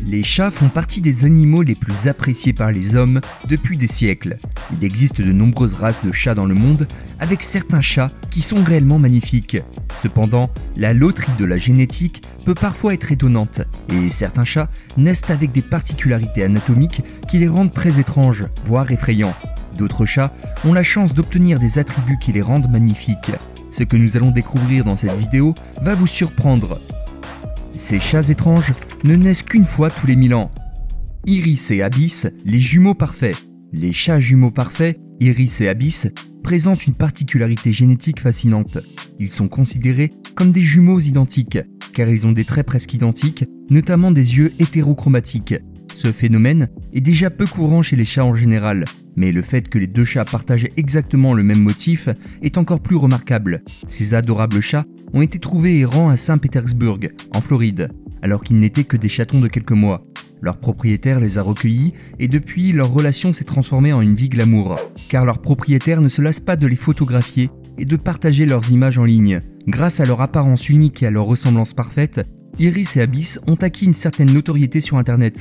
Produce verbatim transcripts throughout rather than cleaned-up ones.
Les chats font partie des animaux les plus appréciés par les hommes depuis des siècles. Il existe de nombreuses races de chats dans le monde, avec certains chats qui sont réellement magnifiques. Cependant, la loterie de la génétique peut parfois être étonnante, et certains chats naissent avec des particularités anatomiques qui les rendent très étranges, voire effrayants. D'autres chats ont la chance d'obtenir des attributs qui les rendent magnifiques. Ce que nous allons découvrir dans cette vidéo va vous surprendre. Ces chats étranges ne naissent qu'une fois tous les mille ans. Iris et Abyss, les jumeaux parfaits. Les chats jumeaux parfaits, Iris et Abyss, présentent une particularité génétique fascinante. Ils sont considérés comme des jumeaux identiques, car ils ont des traits presque identiques, notamment des yeux hétérochromatiques. Ce phénomène est déjà peu courant chez les chats en général, mais le fait que les deux chats partagent exactement le même motif est encore plus remarquable. Ces adorables chats ont été trouvés errants à Saint-Pétersbourg, en Floride, alors qu'ils n'étaient que des chatons de quelques mois. Leur propriétaire les a recueillis et depuis, leur relation s'est transformée en une vie glamour, car leur propriétaire ne se lasse pas de les photographier et de partager leurs images en ligne. Grâce à leur apparence unique et à leur ressemblance parfaite, Iris et Abyss ont acquis une certaine notoriété sur internet.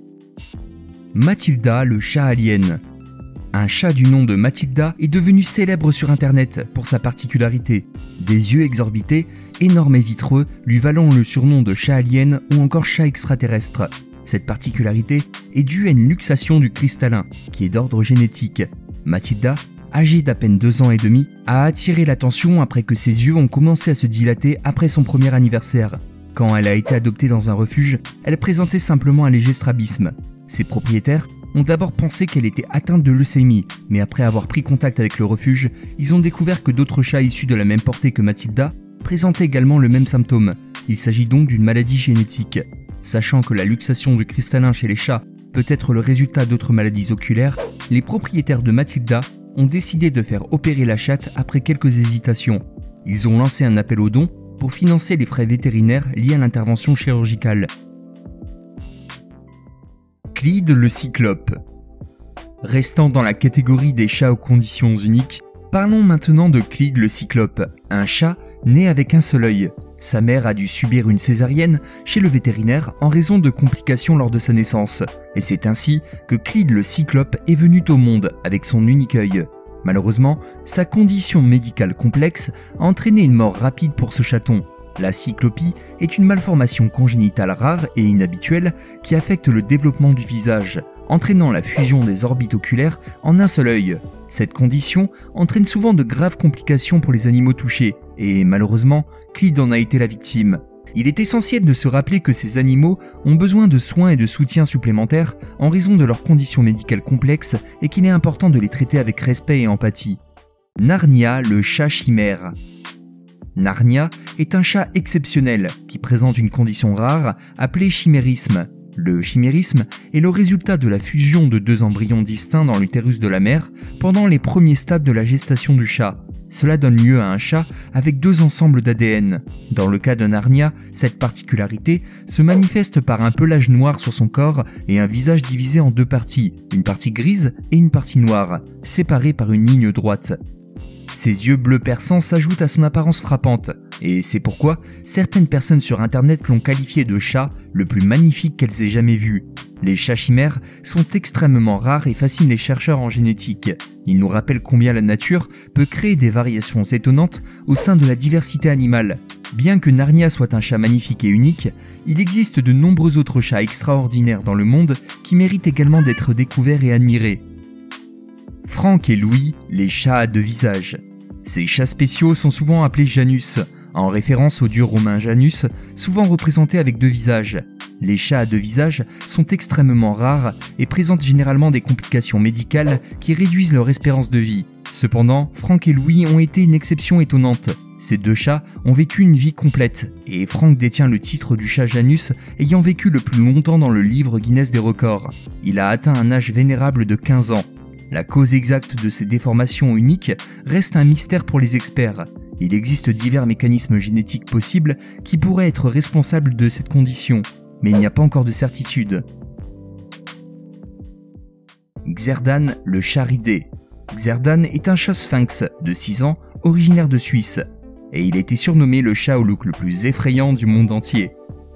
Mathilda, le chat alien. Un chat du nom de Mathilda est devenu célèbre sur internet pour sa particularité. Des yeux exorbités, énormes et vitreux, lui valant le surnom de chat alien ou encore chat extraterrestre. Cette particularité est due à une luxation du cristallin, qui est d'ordre génétique. Mathilda, âgée d'à peine deux ans et demi, a attiré l'attention après que ses yeux ont commencé à se dilater après son premier anniversaire. Quand elle a été adoptée dans un refuge, elle présentait simplement un léger strabisme. Ses propriétaires ont d'abord pensé qu'elle était atteinte de leucémie, mais après avoir pris contact avec le refuge, ils ont découvert que d'autres chats issus de la même portée que Mathilda présentaient également le même symptôme. Il s'agit donc d'une maladie génétique. Sachant que la luxation du cristallin chez les chats peut être le résultat d'autres maladies oculaires, les propriétaires de Mathilda ont décidé de faire opérer la chatte après quelques hésitations. Ils ont lancé un appel aux dons pour financer les frais vétérinaires liés à l'intervention chirurgicale. Clyde le cyclope. Restant dans la catégorie des chats aux conditions uniques, parlons maintenant de Clyde le cyclope, un chat né avec un seul œil. Sa mère a dû subir une césarienne chez le vétérinaire en raison de complications lors de sa naissance, et c'est ainsi que Clyde le cyclope est venu au monde avec son unique œil. Malheureusement, sa condition médicale complexe a entraîné une mort rapide pour ce chaton. La cyclopie est une malformation congénitale rare et inhabituelle qui affecte le développement du visage, entraînant la fusion des orbites oculaires en un seul œil. Cette condition entraîne souvent de graves complications pour les animaux touchés, et malheureusement, Clyde en a été la victime. Il est essentiel de se rappeler que ces animaux ont besoin de soins et de soutien supplémentaires en raison de leurs conditions médicales complexes et qu'il est important de les traiter avec respect et empathie. Narnia, le chat chimère. Narnia est un chat exceptionnel qui présente une condition rare appelée chimérisme. Le chimérisme est le résultat de la fusion de deux embryons distincts dans l'utérus de la mère pendant les premiers stades de la gestation du chat. Cela donne lieu à un chat avec deux ensembles d'A D N. Dans le cas de Narnia, cette particularité se manifeste par un pelage noir sur son corps et un visage divisé en deux parties, une partie grise et une partie noire, séparées par une ligne droite. Ses yeux bleus perçants s'ajoutent à son apparence frappante, et c'est pourquoi certaines personnes sur internet l'ont qualifié de chat le plus magnifique qu'elles aient jamais vu. Les chats chimères sont extrêmement rares et fascinent les chercheurs en génétique. Ils nous rappellent combien la nature peut créer des variations étonnantes au sein de la diversité animale. Bien que Narnia soit un chat magnifique et unique, il existe de nombreux autres chats extraordinaires dans le monde qui méritent également d'être découverts et admirés. Frank et Louis, les chats à deux visages. Ces chats spéciaux sont souvent appelés Janus, en référence au dieu romain Janus, souvent représenté avec deux visages. Les chats à deux visages sont extrêmement rares et présentent généralement des complications médicales qui réduisent leur espérance de vie. Cependant, Frank et Louis ont été une exception étonnante. Ces deux chats ont vécu une vie complète, et Frank détient le titre du chat Janus ayant vécu le plus longtemps dans le livre Guinness des records. Il a atteint un âge vénérable de quinze ans. La cause exacte de ces déformations uniques reste un mystère pour les experts. Il existe divers mécanismes génétiques possibles qui pourraient être responsables de cette condition, mais il n'y a pas encore de certitude. Xerdan, le chat ridé. Xerdan est un chat sphinx de six ans, originaire de Suisse, et il a été surnommé le chat au look le plus effrayant du monde entier.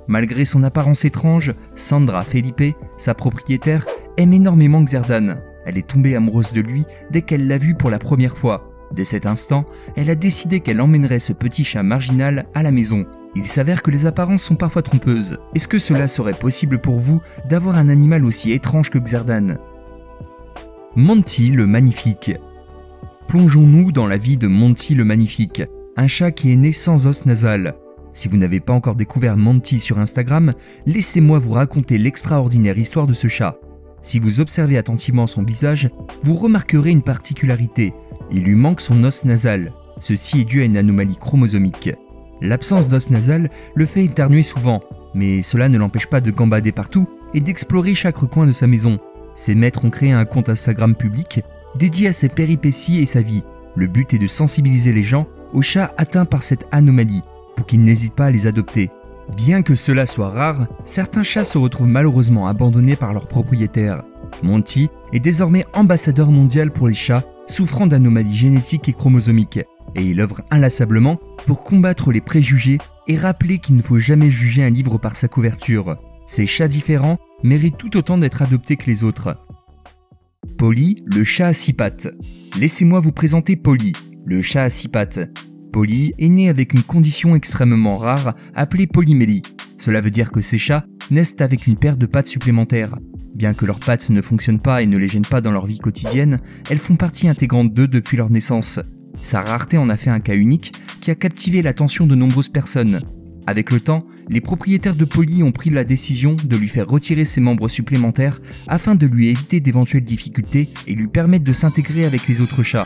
Malgré son apparence étrange, Sandra Felipe, sa propriétaire, aime énormément Xerdan. Elle est tombée amoureuse de lui dès qu'elle l'a vu pour la première fois. Dès cet instant, elle a décidé qu'elle emmènerait ce petit chat marginal à la maison. Il s'avère que les apparences sont parfois trompeuses. Est-ce que cela serait possible pour vous d'avoir un animal aussi étrange que Xerdan? Monty le Magnifique. Plongeons-nous dans la vie de Monty le Magnifique, un chat qui est né sans os nasal. Si vous n'avez pas encore découvert Monty sur Instagram, laissez-moi vous raconter l'extraordinaire histoire de ce chat. Si vous observez attentivement son visage, vous remarquerez une particularité. Il lui manque son os nasal. Ceci est dû à une anomalie chromosomique. L'absence d'os nasal le fait éternuer souvent, mais cela ne l'empêche pas de gambader partout et d'explorer chaque recoin de sa maison. Ses maîtres ont créé un compte Instagram public dédié à ses péripéties et sa vie. Le but est de sensibiliser les gens aux chats atteints par cette anomalie, pour qu'ils n'hésitent pas à les adopter. Bien que cela soit rare, certains chats se retrouvent malheureusement abandonnés par leurs propriétaires. Monty est désormais ambassadeur mondial pour les chats souffrant d'anomalies génétiques et chromosomiques, et il œuvre inlassablement pour combattre les préjugés et rappeler qu'il ne faut jamais juger un livre par sa couverture. Ces chats différents méritent tout autant d'être adoptés que les autres. Polly, le chat à six pattes. Laissez-moi vous présenter Polly, le chat à six pattes. Polly est né avec une condition extrêmement rare appelée polymélie. Cela veut dire que ces chats naissent avec une paire de pattes supplémentaires. Bien que leurs pattes ne fonctionnent pas et ne les gênent pas dans leur vie quotidienne, elles font partie intégrante d'eux depuis leur naissance. Sa rareté en a fait un cas unique qui a captivé l'attention de nombreuses personnes. Avec le temps, les propriétaires de Polly ont pris la décision de lui faire retirer ses membres supplémentaires afin de lui éviter d'éventuelles difficultés et lui permettre de s'intégrer avec les autres chats.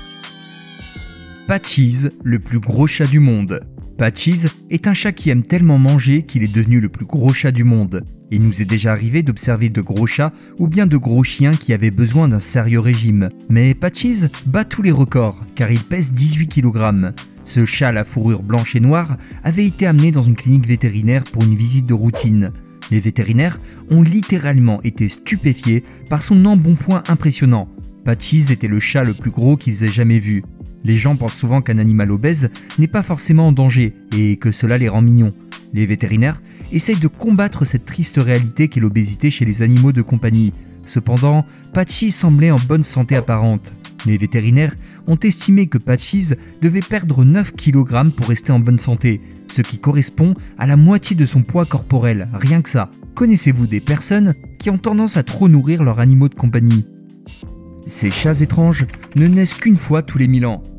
Patchies, le plus gros chat du monde. Patchies est un chat qui aime tellement manger qu'il est devenu le plus gros chat du monde. Il nous est déjà arrivé d'observer de gros chats ou bien de gros chiens qui avaient besoin d'un sérieux régime. Mais Patchies bat tous les records car il pèse dix-huit kilogrammes. Ce chat à la fourrure blanche et noire avait été amené dans une clinique vétérinaire pour une visite de routine. Les vétérinaires ont littéralement été stupéfiés par son embonpoint impressionnant. Patchies était le chat le plus gros qu'ils aient jamais vu. Les gens pensent souvent qu'un animal obèse n'est pas forcément en danger et que cela les rend mignons. Les vétérinaires essayent de combattre cette triste réalité qu'est l'obésité chez les animaux de compagnie. Cependant, Patchies semblait en bonne santé apparente. Les vétérinaires ont estimé que Patchies devait perdre neuf kilogrammes pour rester en bonne santé, ce qui correspond à la moitié de son poids corporel, rien que ça. Connaissez-vous des personnes qui ont tendance à trop nourrir leurs animaux de compagnie ? Ces chats étranges ne naissent qu'une fois tous les mille ans.